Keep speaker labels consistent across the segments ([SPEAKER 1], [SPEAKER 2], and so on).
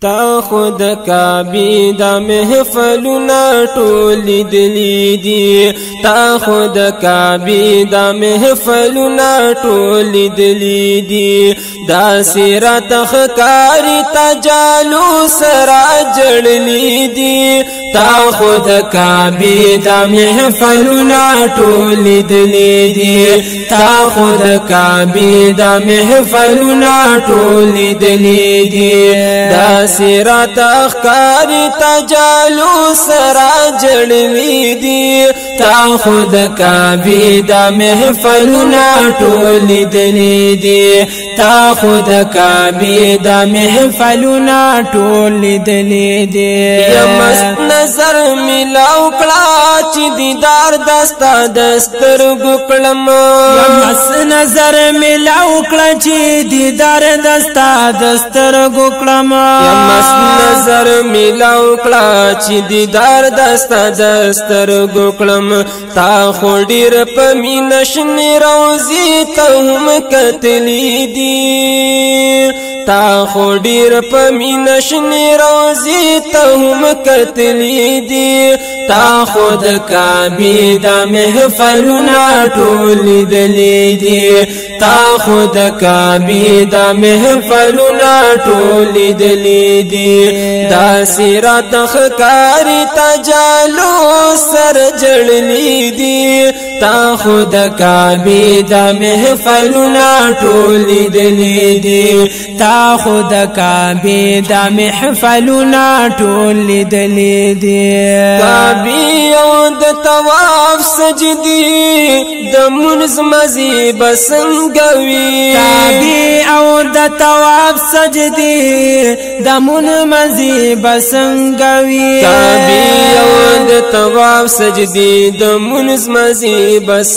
[SPEAKER 1] تا خود کعبه دا محفلنا ټول دلی دی تا خود کعبه دا محفلنا ټول دلی دی دا سیرت خکاری تجالو سرا جړلی دی تا خود کعبه دا محفلنا ټول دلی دی تا خود کعبه دا محفلنا ټول دلی دی دا سیرت اخکاری تجالو سرا جړلی دی تا خود کعبه دا محفلنا ټول دلی دی تا خود کعبه دا محفلنا ټول دلی دی یا مست نظر ملاو کړه چې دیدار دستا دسترګو کړم یا مست نظر ملاو کړه چې دیدار دستا دسترګو کړم یا مست نظر ملاو کړه چې دیدار دستا دسترګو کړم تا خو ډیر په مینه شنې روزي ته هم کتلی دی تا خو ډیر په مینه شنې روزي ته هم کتلی دی تا خود کعبه دا محفلنا ټول دلی دی تا خود کعبه دا محفلنا ټول دلی دی دا سیرت خکاری تجالو سر جړلی دی تا خود کعبه دا محفلنا ټول دلی دی تا خود کعبه دا محفلنا ټول دلی دی کعبه او د طواف سجدي د منز مزي بسنګوي کعبه او د طواف سجدي د من مزي بسنګوي کعبه او د طواف سجدي د منز مزي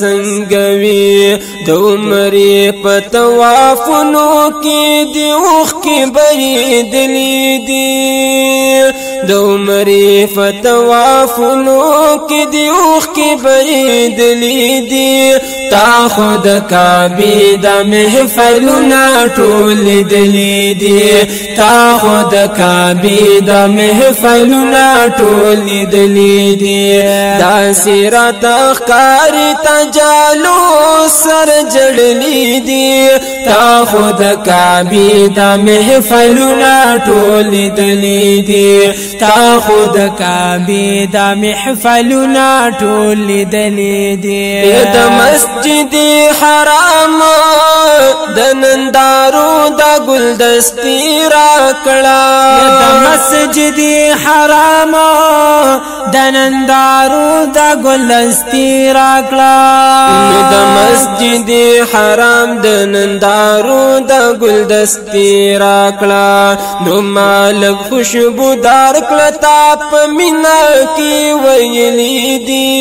[SPEAKER 1] بسنګوي د عمرې په طوافونو کې دی اوخ کې بریدلی دی د عمرې په طوافونو کې دی اوخ کې بریدلی دی تا خود کعبه دا محفلنا ټول دلی دی تا خود کعبه دا محفلنا ټول دلی دی دا سیرت اخکاری تجالو سر جړلی دی تا خود کعبه دا محفلنا ټول دلی دی تا خود کعبه دا محفلنا ټول دلی دی د مسجد حرام د نندارو دا ګلدستی را کړه د مسجد حرام د نندارو دا ګلدستی را کړه د مسجد حرام د نندارو دا ګلدستی را کړه نو مالک خوشبودار کړه تا په مینا کې ویلی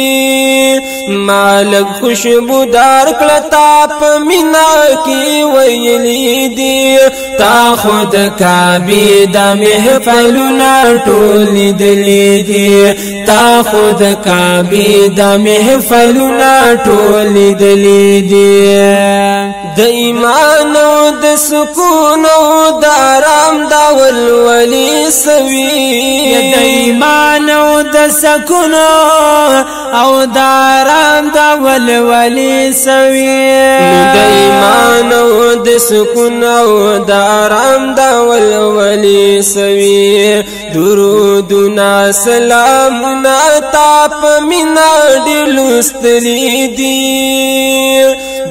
[SPEAKER 1] دی مالک خوشبودار کړه تا په مینا کې ویلی دی تا خود کعبه دا محفلنا ټول دلی دی تا خود کعبه دا محفلنا ټول دلی دی د ایمان او د سکون او د آرام دا ولولي سوي د ایمان او د سکون او د آرام دا ولولي سوي د ایمان او د سکون او د آرام دا ولولي سوي درودنا سلامنا تا په مینا ډېر لوستلی دي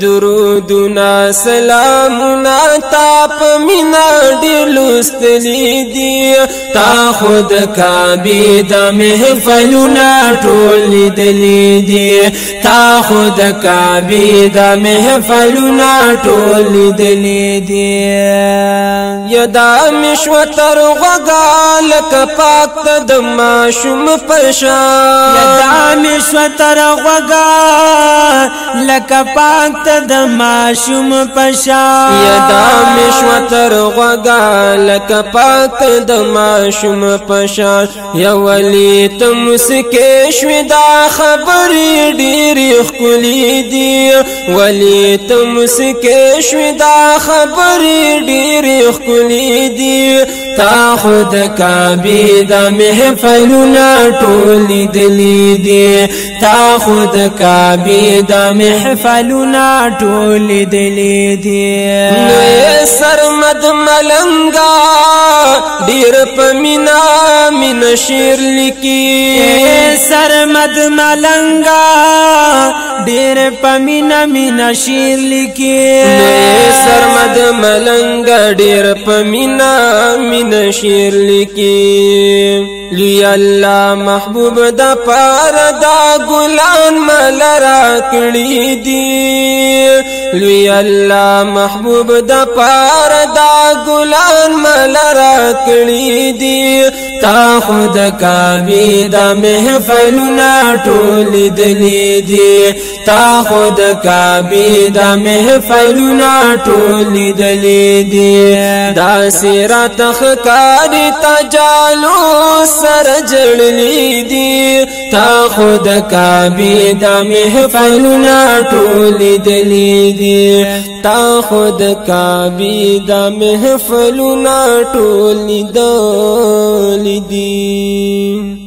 [SPEAKER 1] درودنا سلامنا تا په مینا ډېر لوستلی دي تا خود کعبه دا محفلنا ټول دلی دی تا خود کعبه دا محفلنا ټول دلی دی یدا مشوتر غږا لکه پاک ته د ماشوم پشان یدا مشوتر غږا لکه پاک ته د ماشوم پشان یدا مشوتر غږا لکه پاک ته د ماشوم پشان یا ولی ته مسکه شوې دا خبرې ډېرې ښکلې دي ولی ته مسکه شوې دا خبرې ډېرې ښکلې دي تا خود کعبه د محفلنا ټول دلی دی تا خود کعبه د محفلنا ټول دلی دی نو سرمد ملنګا ډیر پمینا من شیر لکی سرمد ملنګا ډیر پمینا من شیر لکی سرمد ملنګا ډیر پمینا من شیر لکی لوی الله محبوب د پار دا ګلان ملرا کړی دی لوی الله محبوب د پار دا ګلان ملرا کړی دی تا خود کعبه د محفلنا ټول دلی دی تا خود کعبه د محفلنا ټول دلی دی دا سیرت خکار تجالو سر جړلی دی تا خود کعبه د محفلنا ټول دلی دی تا خود کعبه د محفلنا ټول دلی دی